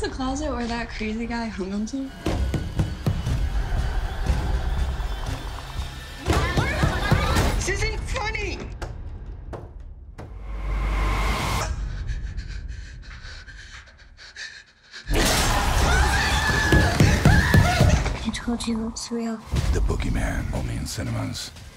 the closet where that crazy guy hung himself? This isn't funny! I told you it's real. The boogeyman, only in cinemas.